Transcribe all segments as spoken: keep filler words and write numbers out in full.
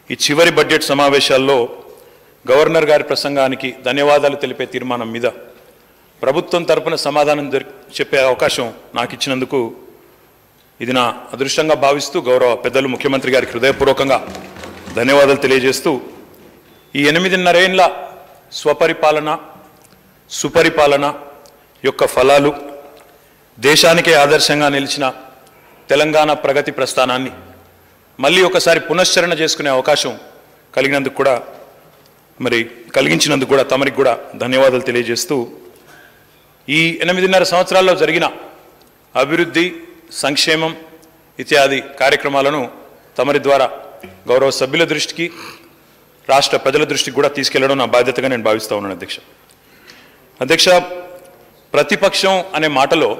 ఈ చివరి బడ్జెట్ సమావేశాల్లో గవర్నర్ గారి ప్రసంగానికి ధన్యవాదాలు తెలిపే తీర్మానం మీద ప్రభుత్వం తరపున సమాధానం చెప్పే అవకాశం నాకు ఇచ్చినందుకు ఇది నా అదృష్టంగా భావిస్తూ గౌరవ పెద్దలు ముఖ్యమంత్రి గారికి హృదయపూర్వకంగా ధన్యవాదాలు తెలియజేస్తూ ఈ ఎనిమిదిన్నరేండ్ల స్వపరిపాలన సుపరిపాలన యొక్క ఫలాలు దేశానికే ఆదర్శంగా నిలిచిన తెలంగాణ ప్రగతి ప్రస్థానాన్ని మళ్ళీ ఒకసారి పునశ్చరణ చేసుకునే అవకాశం కలిగినందుకు కూడా మరి కలిగించినందుకు కూడా తమరికి కూడా ధన్యవాదాలు తెలియజేస్తూ ఈ ఎనిమిదిన్నర సంవత్సరాల్లో జరిగిన అభివృద్ధి సంక్షేమం ఇత్యాది కార్యక్రమాలను తమరి ద్వారా గౌరవ సభ్యుల దృష్టికి రాష్ట్ర ప్రజల దృష్టికి కూడా తీసుకెళ్లడం నా బాధ్యతగా నేను భావిస్తూ ఉన్నాను అధ్యక్ష అధ్యక్ష ప్రతిపక్షం అనే మాటలో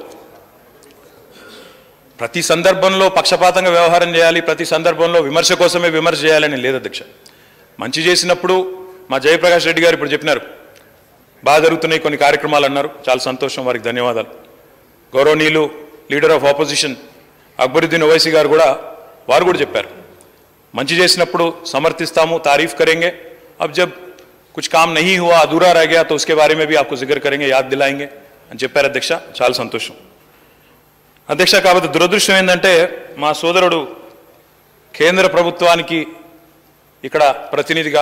ప్రతి సందర్భంలో పక్షపాతంగా వ్యవహారం చేయాలి ప్రతి సందర్భంలో విమర్శ కోసమే విమర్శ చేయాలని లేదు అధ్యక్ష మంచి చేసినప్పుడు మా జయప్రకాష్ రెడ్డి గారు ఇప్పుడు చెప్పినారు బాగా జరుగుతున్నాయి కొన్ని కార్యక్రమాలు అన్నారు చాలా సంతోషం వారికి ధన్యవాదాలు గౌరవనీయులు leader of opposition Akbaruddin Owaisi గారు కూడా వారు కూడా చెప్పారు మంచి చేసినప్పుడు సమర్థిస్తాము तारीफ करेंगे अब जब कुछ काम नहीं हुआ अधूरा रह गया तो उसके बारे में भी आपको जिक्र करेंगे याद दिलाएंगे అని చెప్పారు అధ్యక్ష చాలా సంతోషం అధ్యక్ష కాబట్టి దురదృష్టం ఏంటంటే మా సోదరుడు కేంద్ర ప్రభుత్వానికి ఇక్కడ ప్రతినిధిగా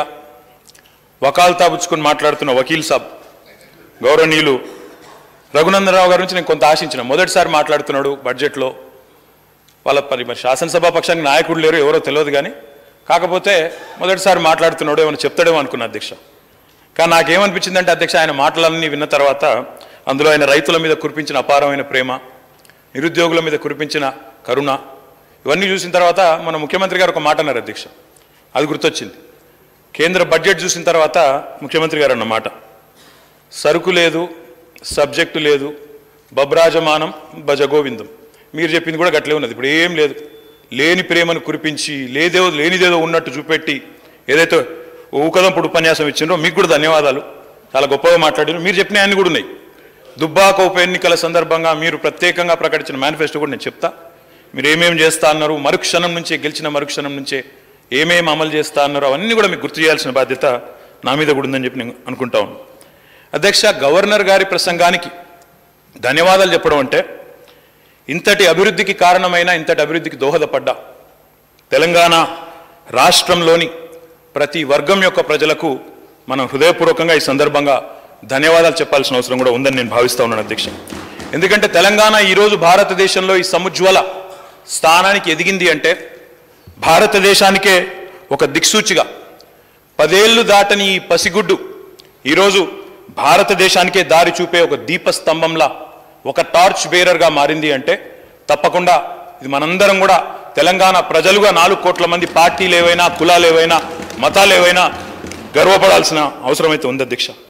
వకాల్తా పుచ్చుకొని మాట్లాడుతున్న వకీల్ సాబ్ గౌరవనీయులు రఘునందనరావు గారి నుంచి నేను కొంత ఆశించిన మొదటిసారి మాట్లాడుతున్నాడు బడ్జెట్లో వాళ్ళ పరి మరి శాసనసభా పక్షానికి నాయకుడు లేరు ఎవరో తెలియదు కానీ కాకపోతే మొదటిసారి మాట్లాడుతున్నాడు ఏమైనా చెప్తాడేమో అనుకున్నా అధ్యక్ష కానీ నాకేమనిపించిందంటే అధ్యక్ష ఆయన మాటలన్నీ విన్న తర్వాత అందులో ఆయన రైతుల మీద కురిపించిన అపారమైన ప్రేమ నిరుద్యోగుల మీద కురిపించిన కరుణ ఇవన్నీ చూసిన తర్వాత మన ముఖ్యమంత్రి గారు ఒక మాట అన్నారు అధ్యక్ష అది గుర్తొచ్చింది కేంద్ర బడ్జెట్ చూసిన తర్వాత ముఖ్యమంత్రి గారు అన్నమాట సరుకు లేదు సబ్జెక్టు లేదు బబ్రాజమానం భజగోవిందం మీరు చెప్పింది కూడా గట్లే ఉన్నది ఇప్పుడు ఏం లేదు లేని ప్రేమను కురిపించి లేదేదో లేనిదేదో ఉన్నట్టు చూపెట్టి ఏదైతే ఊకదంపుడు ఉపన్యాసం ఇచ్చిండ్రో మీకు కూడా ధన్యవాదాలు చాలా గొప్పగా మాట్లాడారు మీరు చెప్పిన అన్ని కూడా ఉన్నాయి దుబ్బాక ఉప ఎన్నికల సందర్భంగా మీరు ప్రత్యేకంగా ప్రకటించిన మేనిఫెస్టో కూడా నేను చెప్తా మీరు ఏమేమి చేస్తా అన్నారు మరుక్షణం నుంచే గెలిచిన మరుక్షణం నుంచే ఏమేమి అమలు చేస్తా అన్నారు అవన్నీ కూడా మీకు గుర్తు చేయాల్సిన బాధ్యత నా మీద కూడా ఉందని చెప్పి నేను అనుకుంటా ఉన్నాను అధ్యక్ష గవర్నర్ గారి ప్రసంగానికి ధన్యవాదాలు చెప్పడం అంటే ఇంతటి అభివృద్ధికి కారణమైన ఇంతటి అభివృద్ధికి దోహదపడ్డ తెలంగాణ రాష్ట్రంలోని ప్రతి వర్గం యొక్క ప్రజలకు మనం హృదయపూర్వకంగా ఈ సందర్భంగా ధన్యవాదాలు చెప్పాల్సిన అవసరం కూడా ఉందని నేను భావిస్తూ ఉన్నాను అధ్యక్ష ఎందుకంటే తెలంగాణ ఈరోజు భారతదేశంలో ఈ సముజ్వల స్థానానికి ఎదిగింది అంటే భారతదేశానికే ఒక దిక్సూచిగా పదేళ్లు దాటని ఈ పసిగుడ్డు ఈరోజు భారతదేశానికే దారి చూపే ఒక దీపస్తంభంలా ఒక టార్చ్ బేరర్గా మారింది అంటే తప్పకుండా ఇది మనందరం కూడా తెలంగాణ ప్రజలుగా నాలుగు కోట్ల మంది పార్టీలు ఏవైనా కులాలు ఏవైనా మతాలు ఏవైనా గర్వపడాల్సిన అవసరం అయితే ఉంది అధ్యక్ష